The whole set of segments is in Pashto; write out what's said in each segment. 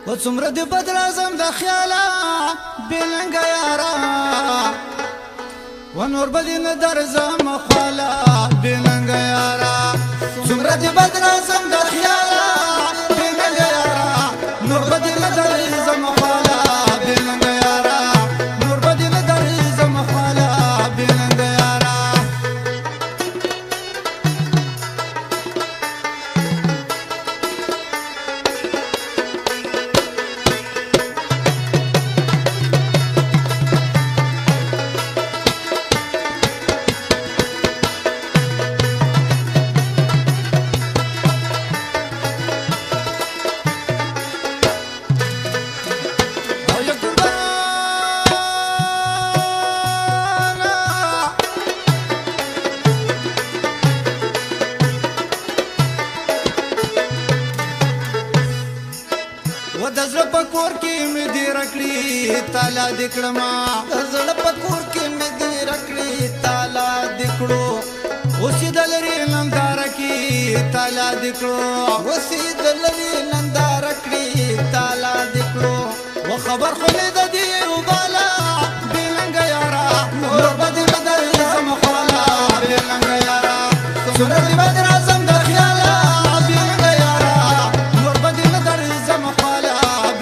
وڅومره دې بدر اعظم د خیاله بېلنګه یاره ونور به دې نه درځم خواله بېلنګه یاره څومره دې بدر اعظم د خیاله بېلنګه یاره نور به دې نه درځم خواله بېلنګه یاره نور به دې نه درځم خواله بېلنګه یاره د زړه په کور کې مې دې رکړي تالا دې کړما د زړه په کور کې مې دې رکړي تالا دې کړو اوس د لري ننداره کې تالا دې کړو اوس د لري ننداره کړي تالا دې کړو و خبر خو مې د دې وباله بېلنګه یاره نور به دې نه درځم خواله بېلنګه یاره څومره دې بدر اعظم د خیاله بېلنګه یاره نور به دې نه درځم خواله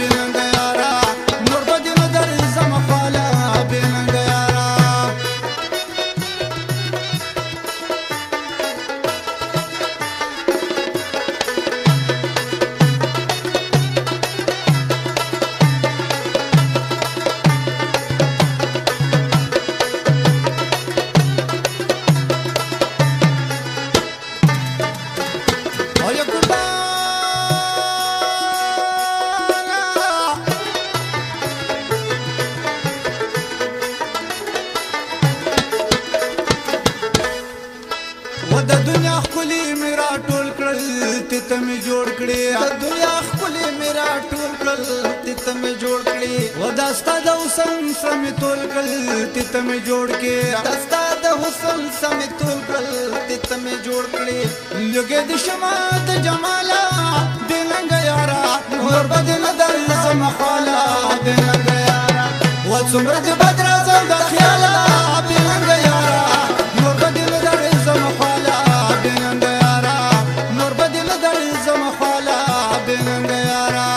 د دنیا خپلې مې راټول کړل ته مې جوړ کړې د دنیا خپلې مې راټول کړل ته مې جوړ کړې و دا ستا د حسن سمې تول کړل ته مې جوړ کړې دا ستا د حسن سمې تول کړل ته مې جوړ کړې لږه د شمع د جماله بېلنګه یاره نور به دې نه درځم خواله بېلنګه یاره و څومره دې بدر اعظم د خیاله بېلنګه یاره نور به دې نه درځم خواله بېلنګه یاره نور به دې نه درځم خواله بېلنګه یاره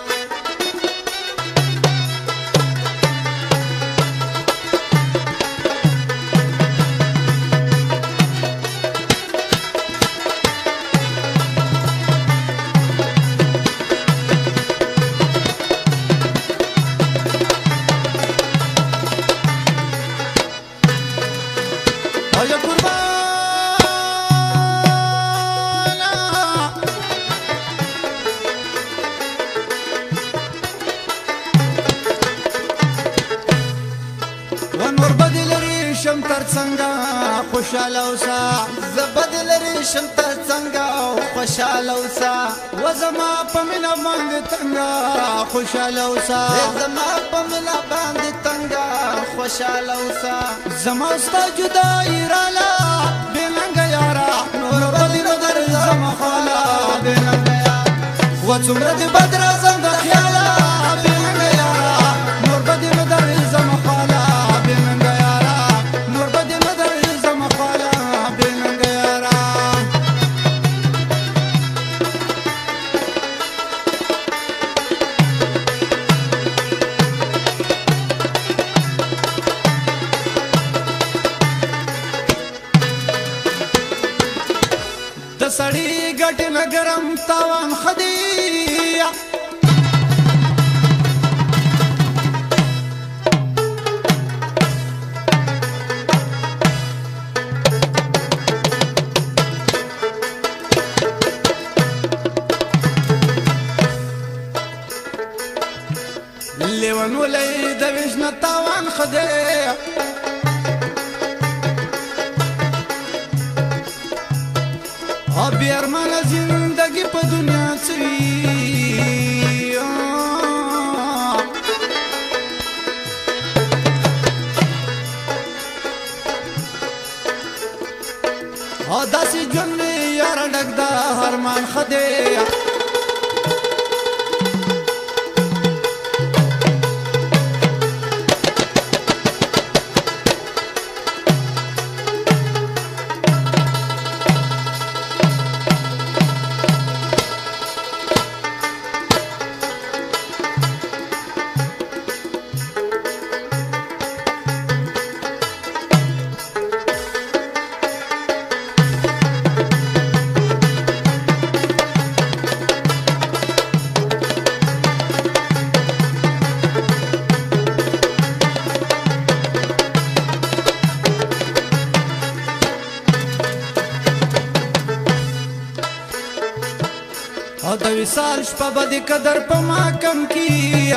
ونور بدل ریشم تر څنګه خوشاله اوسه زه بدل ریشم تر څنګه خوشاله اوسه و زما په مینه باندې تنګه خوشاله اوسه زما په مینه باندې تنګه خوشاله اوسه زما ستا جدایي راله بېلنګه یاره نور به دې نه درځم خواله بېلنګه یاره و څومره دې بدر اعظم د خیاله بېلنګه یاره نور به دې نه درځم خواله بېلنګه یاره نور به دې نه درځم خواله بېلنګه یاره د سړي ګټې نه ګرم تاوان ښه دی لیوان ولې د وژنه تاوان ښه دی او بې ارمانه زندګي په دنیا څه وي او داسې ژوند مې یاره ډک د ارمان ښه دی سال شپه به د قدر په ما کم کی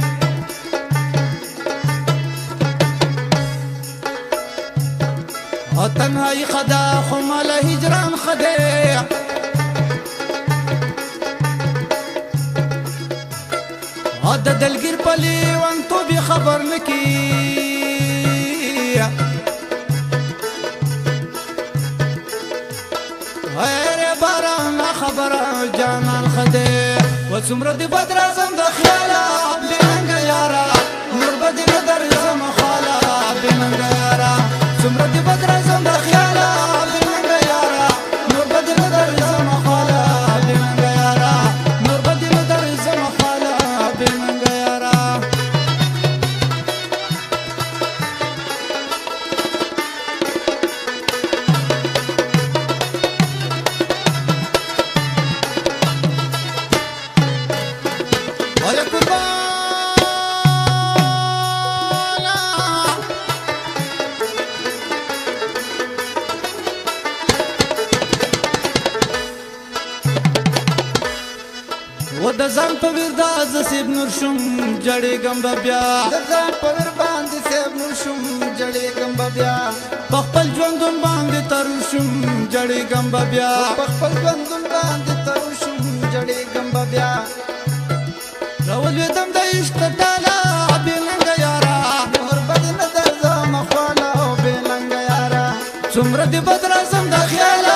او تنهایی خدا خو مال هجران خده او د دلګیر په لیوان تو به خبر نکی هره باران خبر جانان خده و څومره دی بدر زم د خیاله بننګ یارا نور بدی بدر زم خاله بننګ یارا څومره دی بدر زم د خیاله بننګ یارا نور بدی بدر زم خاله بننګ یارا نور بدی بدر زم خاله بننګ یارا و د ځان په وردا ز سیب نور شم جړېږم به بیا د ځان په ور باندې سیب نور شم جړېږم به بیا په خپل ژوندون باندې تر شم جړېږم به بیا په خپل ژوندون باندې تر شم جړېږم به بیا راولېدم د عشق ډاله بېلنګه یاره نور به دې نه درځم خواله بېلنګه یاره څومره دې بد راځم د خیاله